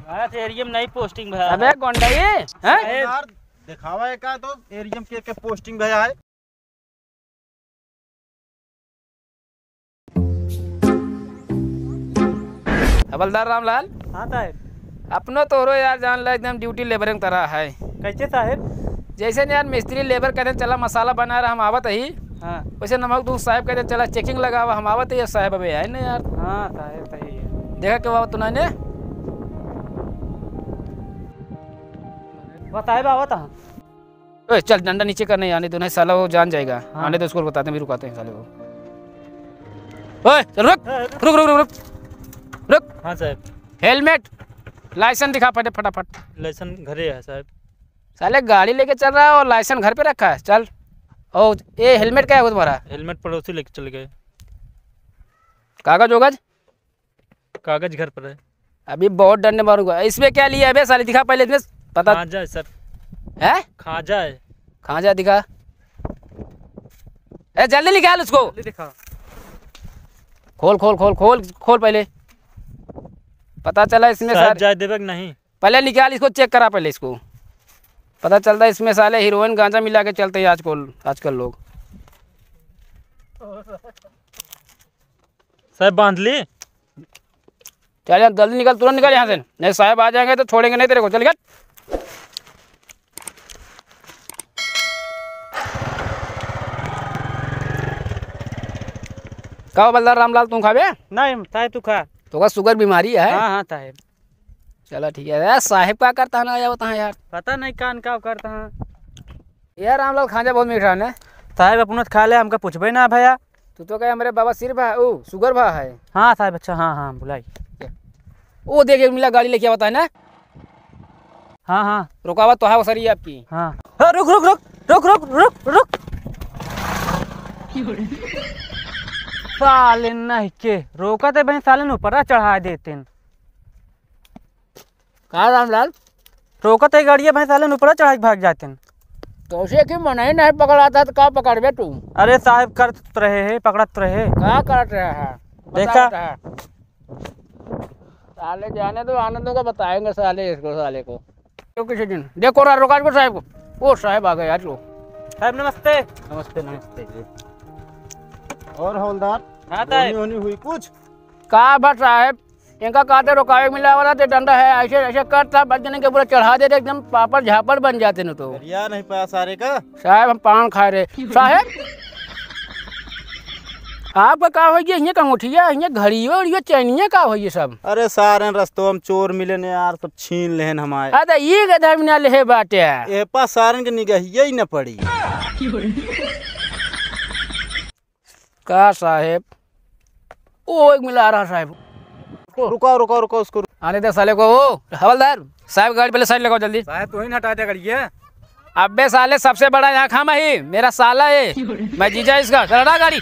Area में नहीं posting भैया। अबे गोंडा ये हैं दिखावा है का तो एरिया में के पोस्टिंग भैया है। हवलदार रामलाल। हाँ साहब। अपनो तोरो यार जान ला एकदम ड्यूटी लेबर की तरह है। कैसे साहब? जैसे यार मिस्त्री लेबर कहते चला मसाला बना रहा हम आवत ही। हाँ वैसे नमक दूध साहब कहते चला चेकिंग लगावा हम आवत ही साहब अबे है ना यार। हाँ साहब सही है। देखा क्यों आवत तूने? वो साहब आवत हाँ। ओए चल डंडा नीचे करने आने दो नहीं साला वो जान जाएगा। हाँ। आने तो उसको बताते हैं भी रुकाते हैं साले को। ओए चल रुक रुक रुक रुक रुक। हाँ साहब। हेलमेट लाइसेंस दिखा फटाफट। लाइसेंस घरे है साहब। साले गाड़ी लेके चल रहा है और लाइसेंस घर पे रखा है। चल और ये हेलमेट क्या है वो तुम्हारा? हेलमेट पड़ोसी लेके चले गए। कागज वोगज? कागज घर पर है। अभी बहुत डंडे मारूंगा। इसमें क्या लिया है बे साले? दिखा पहले इसमें पता खाजा है सर। है। खाजा है। खाजा दिखा। ए जल्दी निकाल उसको। जल्दी दिखा। खोल खोल खोल खोल खोल पहले। पता चला इसमें साहब जाए देवे नहीं। पहले निकाल इसको चेक करा पहले इसको। पता चलता है इसमें साले हीरोइन गांजा मिला के चलते हैं आजकल लोग। साहब बांध ली। चल यार जल्दी निकल तुरंत निकल यहाँ से नहीं साहब आ जाएंगे तो छोड़ेंगे नहीं तेरे को। चल निकल। कहो बलदार रामलाल तुम खावे? नहीं साहब तू खा। तो का शुगर बीमारी है? हाँ हाँ साहब। चलो ठीक है यार। साहेब क्या करता है ना आया बता यार। पता नहीं कान का करता है यार रामलाल खाजा बहुत मीठा है। साहब अपना खा ले हमका पूछबे ना भैया। तू तो कहे हमारे बाबा सिर भा ओ शुगर भा है। हाँ साहब। अच्छा हाँ हाँ बुलाई। वो देख मिला गाड़ी लेके बता है ना। हाँ हाँ रुकावट तो है वो सरी आपकी। हाँ। रुक रुक रुक रुक रुक रुक रुक। साले नहीं के रोका थे भाई साले ऊपर चढ़ा देते। कहा रामलाल? रोका थे गाड़िया भाई साले ऊपर चढ़ा भाग जाते। तो उसे क्यों मना ही नहीं पकड़ाता तो क्या पकड़बे तू? अरे साहब कर रहे है पकड़त रहे। क्या करत रहा है? देखा साले जाने दो आनंदों को बताएंगे साले इसको साले को तो किसी दिन। देखो रहा रोका को साहब को। वो साहब आ गए यार लो। साहब नमस्ते। नमस्ते नमस्ते। और हवलदार हाँ साहब। होनी हुई कुछ कहा बस साहब इनका काटे रुकावे मिला वाला तो डंडा है ऐसे ऐसे करता बचने के पूरा चढ़ा देते एकदम पापड़ झापड़ बन जाते न। तो दरिया नहीं पाया सारे का। साहब हम पान खा रहे साहब। आपका का हो ये कंगूठिया ये घड़ियों और ये चैनिया का हो ये सब? अरे सारे रस्तों हम चोर मिले ने यार सब छीन लेन हमारे। अरे ये गधा बिना ले बाटे ए पास सारन के निगाह यही न पड़ी। का साहेब वो एक मिला रहा साहब। रुको रुको रुको उसको। आने दे साले को। वो हवलदार साहब गाड़ी पहले साइड लगाओ जल्दी। साहब तू ही हटा दे गाड़िया। अबे साले सबसे बड़ा यहाँ खामा ही मेरा साला है। मैं जीजा इसका चढ़ा गाड़ी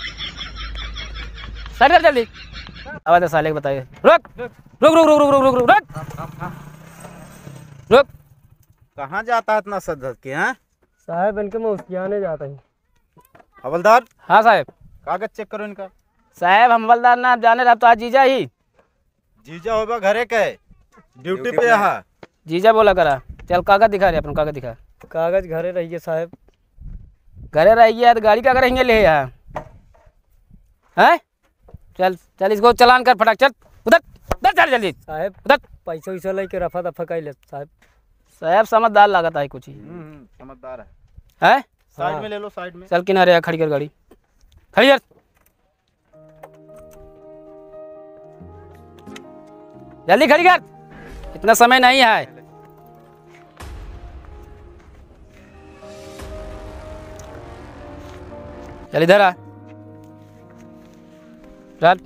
साइड कर जल्दी। अब साले को बताइए। रुक रुक रुक रुक रुक रुक रुक रुक रुक। कहाँ जाता है इतना सद के? हैं साहब इनके मैं उसकी आने जाता हूँ। हवलदार हाँ साहब। कागज चेक करो इनका। साहब हम हवलदार ना जाने रहा तो आज जीजा ही। जीजा होगा घरे के ड्यूटी पे यहाँ। जीजा बोला करा। चल कागज दिखा रहे अपन कागज दिखा। कागज घरे रहिए साहब। घरे रहिए तो गाड़ी का करेंगे ले यहाँ हैं। चल चल इसको चलान कर फटाक। चल उधर उधर चल जल्दी साहब उधर। पैसा वैसा लेके रफा दफा कर ले साहब। साहब समझदार लागत है कुछ ही समझदार है। साइड में ले लो साइड में। चल किनारे खड़ी कर गाड़ी खड़ी कर जल्दी खड़ी कर। इतना समय नहीं है। चल इधर आ। चल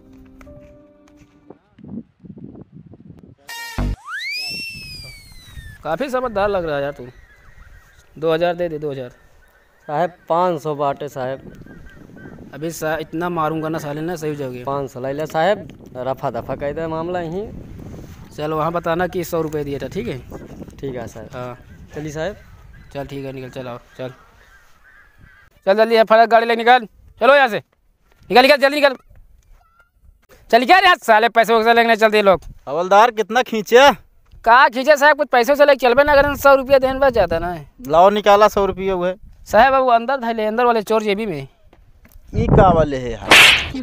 काफी समझदार लग रहा है यार तू। 2000 दे दे 2000। साहब 500 बाटे साहब। अभी इतना मारूंगा ना साले ना सही हो जाओगे। 500 ले ले साहब। रफा दफा कह दे मामला यहीं। चल वहाँ बताना कि 100 रुपये दिया था। ठीक है ठीक है साहब। हाँ चलिए साहब। चल ठीक है निकल। चल आओ चल चल जल्दी है फटाक गाड़ी ले निकल। चलो यहाँ से निकल निकल जल्दी निकल। चल क्या यार साले पैसे वैसे लेने चलते लोग। हवलदार कितना खींचे? का खींचे साहब, कुछ पैसे से लेके चलबे ना करें, 100 रुपया देने बच जाता ना। लाओ निकाला 100 रुपये हुए। साहब अब वो अंदर धैले, अंदर वाले चोर जेबी में। ई का वाले है यार।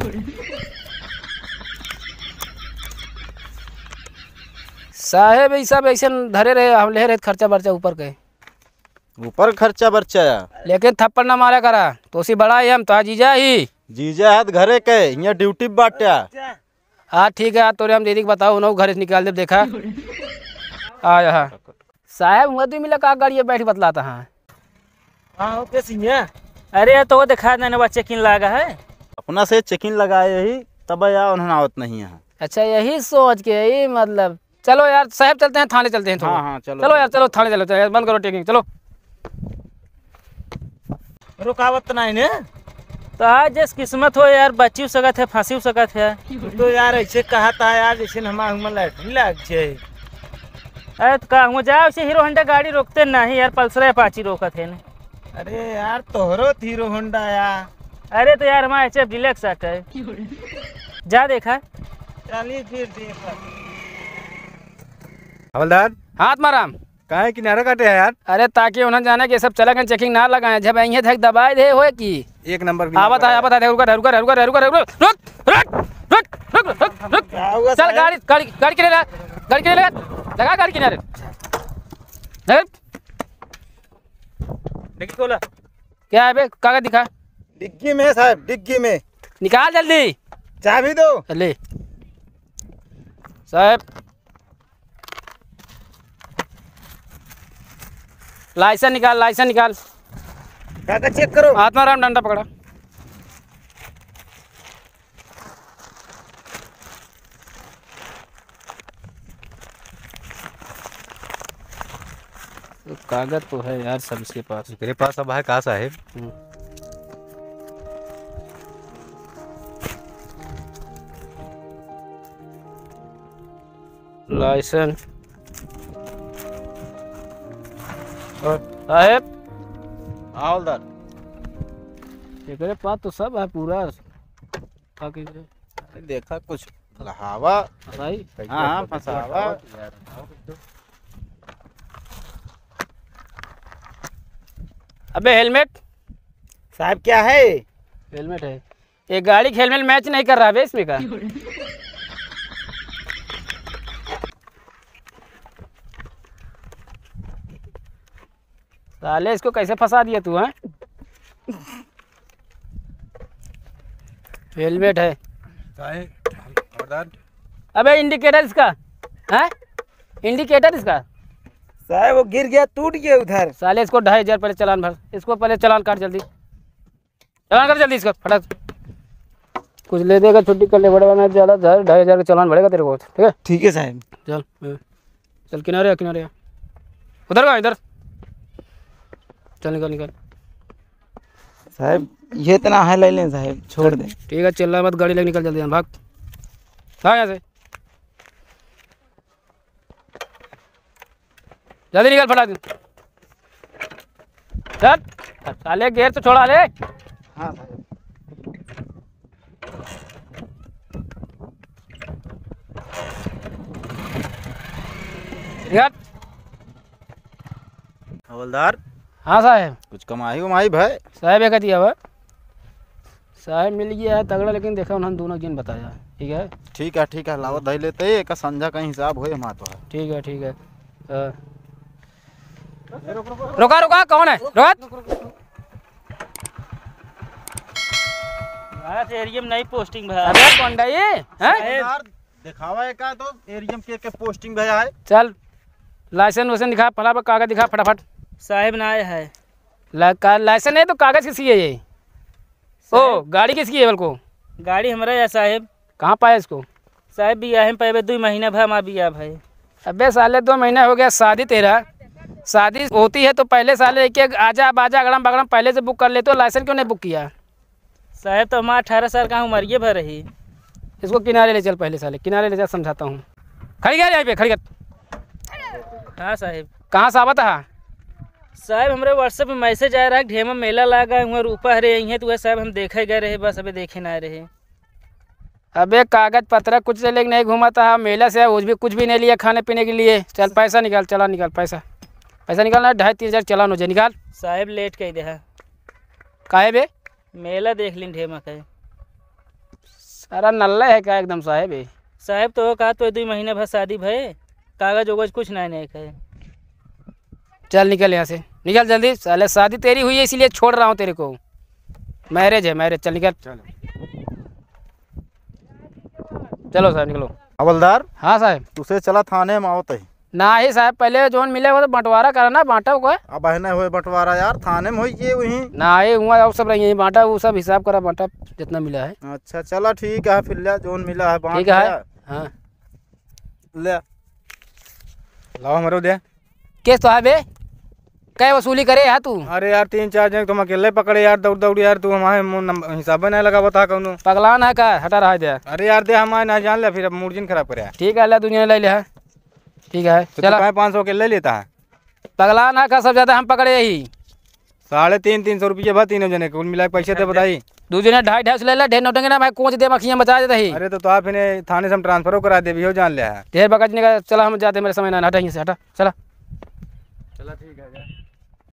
साहब ये सब ऐसे धरे रहे, हम ले रहे खर्चा बर्चा ऊपर के। ऊपर खर्चा बर्चा है। लेकिन थप्पड़ ना मारा करा, तो उसी बड़ा ही हम तो जीजा ही। जीजा है घरे के, यहाँ ड्यूटी बाटा। हाँ ठीक है, तोरे हम दीदी को बताओ ना, घर से निकाल दे। देखा आया हाँ साहब, हुआ तो मिला का गाड़ी बैठ बतलाता। हाँ हाँ ओके सिंह। अरे तो वो दिखा देने चेकिंग लगा है। अपना से चेकिंग लगाए यही तब यार उन्होंने आवत नहीं है। अच्छा यही सोच के, यही मतलब। चलो यार साहब चलते हैं, थाने चलते हैं। हाँ हाँ चलो चलो यार, चलो थाने चलो, यार बंद करो टेकिंग, चलो। रुकावत नहीं ने तो आज जैसे किस्मत हो यार, बची सकत है, फांसी सकत है। तो यार ऐसे कहा था यार, जैसे हमारा लैटरी लग जाए। अरे तो कहूँ जाओ से हीरो होंडा गाड़ी रोकते नहीं यार, पल्सर अपाची रोकत है ना। अरे यार तोहरो हीरो होंडा यार। अरे तो यार हमारा एचएफ डिलक्स है, जा देखा। चलिए फिर देखा। हवलदार हाथ माराम। काहे किनारा काटे है यार? अरे ताकि उन्हें जाने के सब चला गए, चेकिंग ना लगाए। जब यहीं तक दबाए दे हो कि एक नंबर आवत है, रुक क्या हुआ चल, गाड़ी गाड़ी गाड़ी किनारे लगा गाड़ी किनारे। देखी खोला। क्या है बे, कागज दिखा, डिग्गी में साहब, डिग्गी में। निकाल जल्दी। चाबी दो। ले साहब, लाइसेंस निकाल, लाइसेंस निकाल। कागज चेक करो। हाथ में आराम, डंडा पकड़ा। तो कागज तो है यार सबके पास। मेरे पास सब है कहा साहेब? लाइसेंस और साहब हवलदार तेरे पास तो सब है पूरा। देखा कुछ लहावा। भाई हाँ फंसावा। अबे हेलमेट। साहब क्या है? हेलमेट है। ये गाड़ी हेलमेट मैच नहीं कर रहा है इसमें का। साले इसको कैसे फंसा दिया तू? हैं हेलमेट है। हवलदार अबे इंडिकेटर इसका है, इंडिकेटर इसका। साहब वो गिर गया, टूट गया उधर। साले इसको 2500 पहले चलान भर, इसको पहले चलान काट जल्दी, चलान कर जल्दी इसका फटाक। कुछ ले देगा छुट्टी कर ले, बड़े मैं ज़्यादा 2500 का चलान बढ़ेगा तेरे को, ठीक है? ठीक है साहब। चल चल किनारे किनारे उधर का इधर चल, निकल निकल। साहब ये इतना है, ले लें साहब, छोड़ दें। ठीक है, चिल्ला मत, गाड़ी लेके निकल जल्दी, भाग भाग यहाँ से, जल्दी निकल फटाक। चल साले गेर तो छोड़ा ले। हाँ साहब। निकल। हवलदार हाँ साहब। कुछ कमाई उमाई भाई? साहब एक दिया हुआ साहब, मिल गया है तगड़ा, लेकिन देखा उन्होंने दोनों जिन बताया। ठीक है ठीक है लावत धई लेते एक संझा का हिसाब होए हमारा तो है। ठीक है रुका रुका, कौन है? रुका। एरिया में नई पोस्टिंग भैया। अबे कौन है ये? हैं? हवलदार दिखावा है का तो एरियम के पोस्टिंग भैया है। चल लाइसेंस वाइसेंस दिखा, फटाफट कागज दिखा फटाफट। साहेब ना आया है। लाइसेंस है तो कागज किसकी है ये? ओ गाड़ी किसकी है? बल्कि गाड़ी हमारा है साहेब। कहाँ पाया इसको? साहेब बिया है पे 2 महीना भा माँ बिया भाई। अबे साले 2 महीना हो गया शादी तेरा। शादी होती है तो पहले साले एक आजा बाजा अगड़म बगड़म पहले से बुक कर ले, तो लाइसेंस क्यों नहीं बुक किया? साहेब तो हमारा 18 साल का उम्र भर रही। इसको किनारे ले चल, पहले साले किनारे ले चल, समझाता हूँ। खड़ी कर यहाँ पे, खड़ी कर। हाँ साहेब। कहाँ से आवत है? साहब हमारे व्हाट्सएप में मैसेज आया रहा, ढेमा मेला लगा हुआ रूपा हरे यहीं है, तो वह साहब हम देखे गए रहे, बस अभी देखे ना रहे। अबे कागज पत्र कुछ से लेके नहीं घूमा था, मेला से कुछ भी नहीं लिया खाने पीने के लिए। चल पैसा निकाल, चालान निकाल, पैसा निकालना। 2,500-3,000 चालान हो जाए, निकाल। साहब लेट कह दे है, काहे बे? मेला देख लीन ढेमा कहे। सारा नल्ला है क्या एकदम साहेब? साहब तो कहा तो 2 महीने भर शादी भय, कागज वगज कुछ नहीं कहे। चल निकल यहाँ से, निकल जल्दी। साले शादी तेरी हुई है इसीलिए छोड़ रहा हूँ तेरे को। मैरिज है, मैरिज। चल निकल। चलो साहब निकलो। हवलदार हाँ साहब। तुसे चला थाने में आवत है। ना ही साहब, पहले जोन मिले वो तो बंटवारा करना, बांटा को। अब बहने हुए बंटवारा यार, थाने में हुई ये वहीं। ना ही हुआ, और सब रही बांटा, वो सब हिसाब करा, बांटा जितना मिला है। अच्छा चला ठीक है, फिर ले जोन मिला है बांट ठीक है। लिया। हाँ ले लाओ हमारे दे। केस तो है बे, क्या वसूली करे यार तू? अरे यार 3-4 जन तुम अकेले पकड़े यार, दौड़ दौड़ यार तू हमारे हिसाब नहीं लगा बता कौन। पगलान है का? हटा रहा है दे। अरे यार दे हमारे ना जान ले, फिर अब मूर्जिन खराब करे। ठीक है, अल्लाह दुनिया ले है। ठीक है तो चला। 500 के ले लेता है। पगलान है का? सब ज्यादा हम पकड़े यही 350 रुपये भर तीनों जने कुल मिला पैसे थे बताई। दूसरे ने 250 ले ला, ढेर नोटेंगे ना भाई, कोच दे मखियाँ बचा देता ही। अरे तो आप इन्हें थाने से हम ट्रांसफर करा दे भी हो, जान लिया है। ढेर बकचने का। चला हम जाते, मेरे समय ना हटा, यहीं से हटा, चला। चला ठीक है।